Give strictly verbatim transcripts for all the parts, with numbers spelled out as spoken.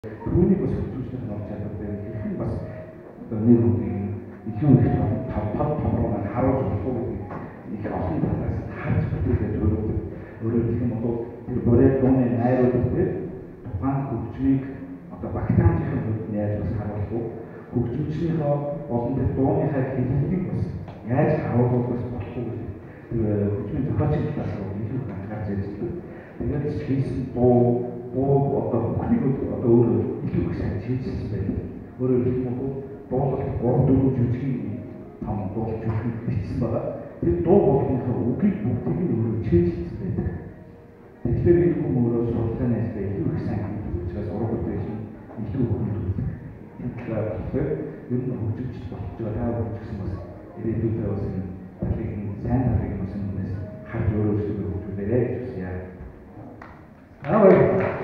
Түүнийг бас хөгжүүлэх нь чадвартай хэрхэн бас одоо нэг үеийн илүү их тав тав тавраа харуулж болох уу гэдэг их олон талаас нь харж бүтээгээд өөрөөр өөрөөр хэлэх юм бол тэр бүрээ дууны найруулга дээр тухайн хөгжмийг одоо багтаамжийн хувьд яаж бас харуулах уу, хөгжмөчнийхөө болон тэр дууныхаа хэллэгийг бас яаж харуулах бас болох уу гэдэг тэр хөгжмийн зохиолчийн талаас нь илүү их анхаарч ажилладаг. Тэгээд хийсэн дуу боо одоо бүхнийг одоо өөрөө илүү их сайн хийжсэн байдаг. Өөрөөр хэлбэл дуулалт гурван дөрвөн жүжигний том дуулалт жүжиг бичсэн байгаа. Тэр дуу болгоныхоо үгийг бүгдийг нь өөрөө чийжсэн байдаг. Тэгэхээр энэ хүн өөрөө судалгааны ажлаа илүү их сайн хийдэг учраас уран бүтээлч нь илүү хөгжүүлдэг. Энэ талаар болохоор ер нь хөгжиж болох ч байгаа хөгжсөн бас ирээдүйдээ бас энэ талыг нь сайн талыг нь бас юмнаас харж өөрөө өөрсдөө хөгжүүлээрэй гэж хүсье. Аа баяр.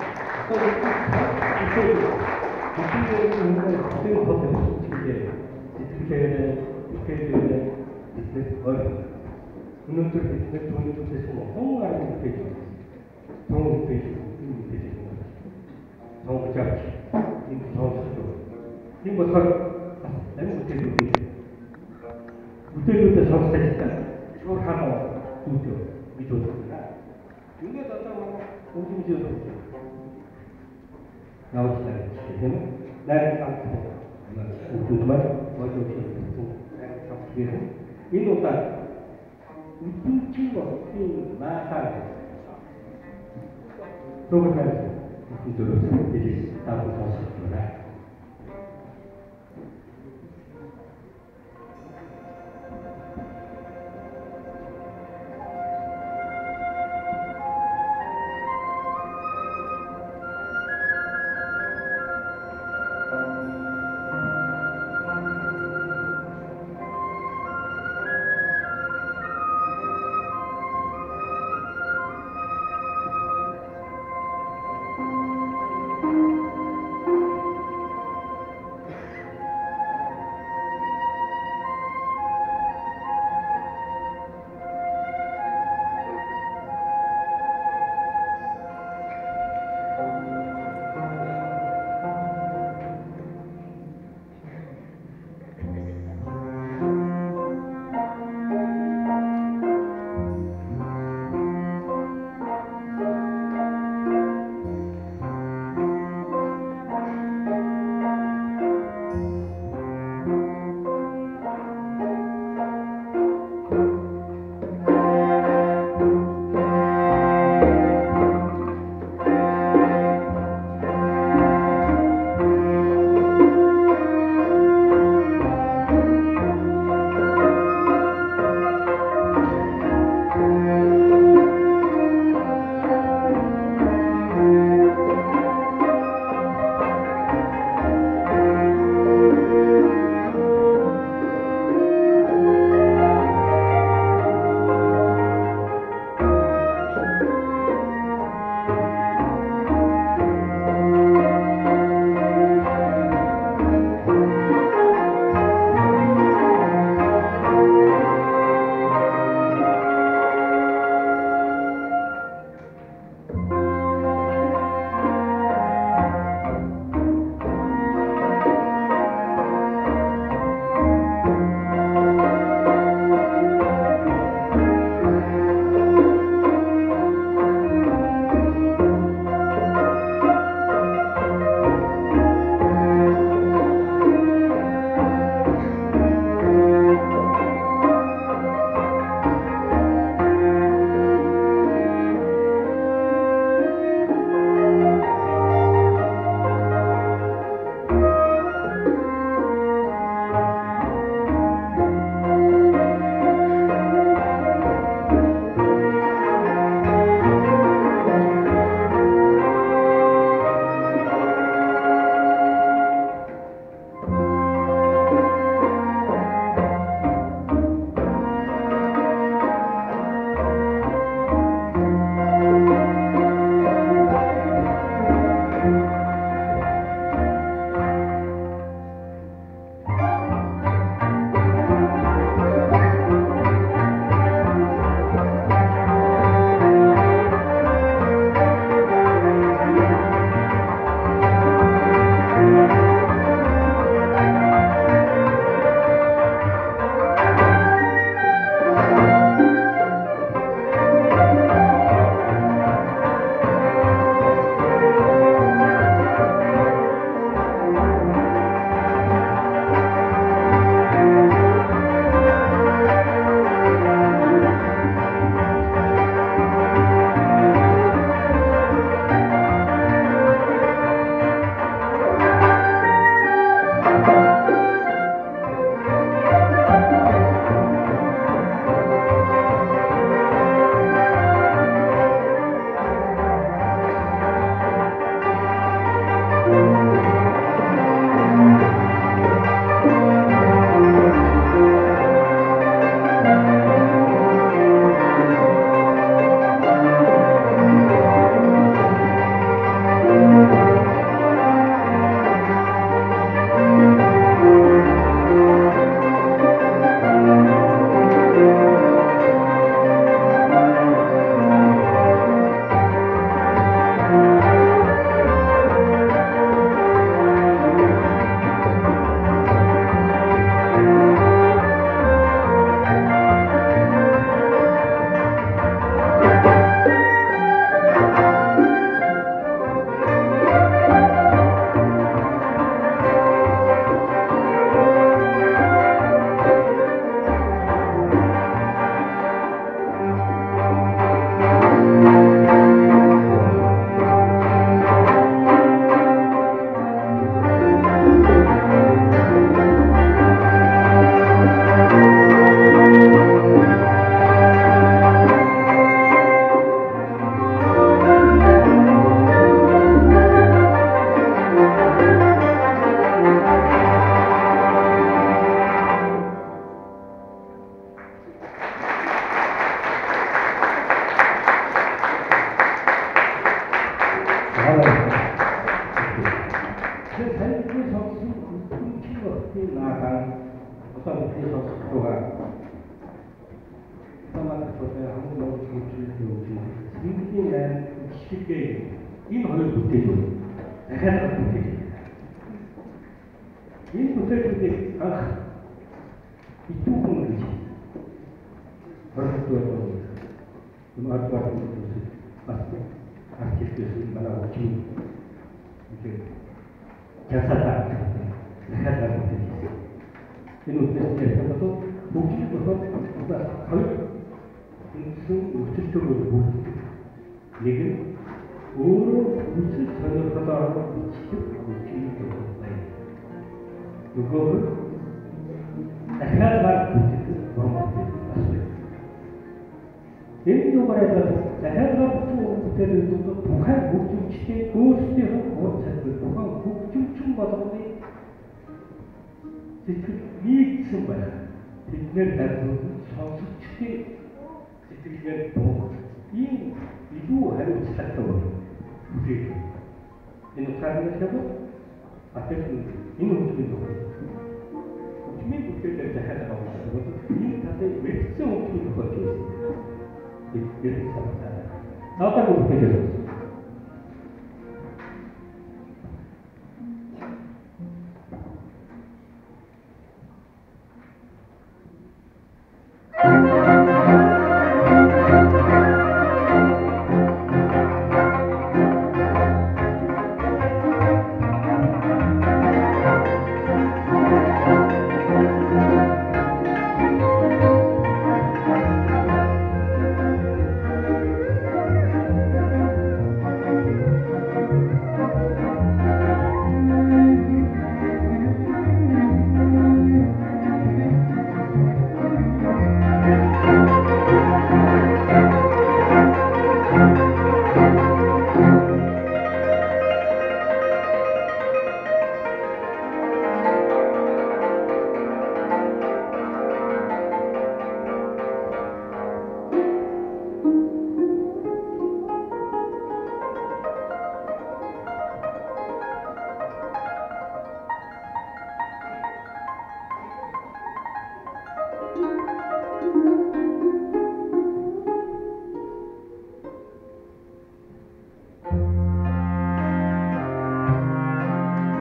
Өнөөдөр бид түүний төлөөс хон арга хийж байна. Том хийж байна. Том гэж энэ том шүү. Тийм болохоор амин бүтээл үү. Бүтээлүүдээ сонсож та шууд ханаа үүдэг гэж бодлоо. Ингээд одоо манай үнэмжээ наавчлаа тийм үү? Найр хамт үүдэг маань бодож байна. Энэ удаа үдчийн болтын маахаа програмд үдчийлсэн хэлийг таавал сонсож байна. Thank you. 그 자유주의 성수 훔친 것이 나아간 어떤 그 성수가 그동안 한국 농구 교육을 생기는 쉽게 이 말을 못해줘. 내가 못해줘. 이 못해줄 때, 아, 이 조금은 그지. 벌써도 음악 같은 것을 맞고, 아티스트를 말하고 지금 이렇게 작사가 내가 잘 못해줘. 이 못해줄 것도 목적이 것도 거의 무슨 우주적으로 모르고 얘는 오로 무슨 전역하다라고 미치게 목적이 되었어요. 그거를 내가 말 못해도 너무 못해도 예민도발에서 내가 못해도 또 북한 목적 치게 그 수에서 그 북한 목적 충받았는데 이 승부야. 뒷면 나도 선수 치게 뒷면 이 이도 하는 찾았다고 그게 이는 다른 것하고 앞에서 이는 무슨 거 주민 국회를 잘 하다가 이 다들 왜 쓰고 있는 거지? 이렇게 잡았다. 나왔다고 그렇게 되죠.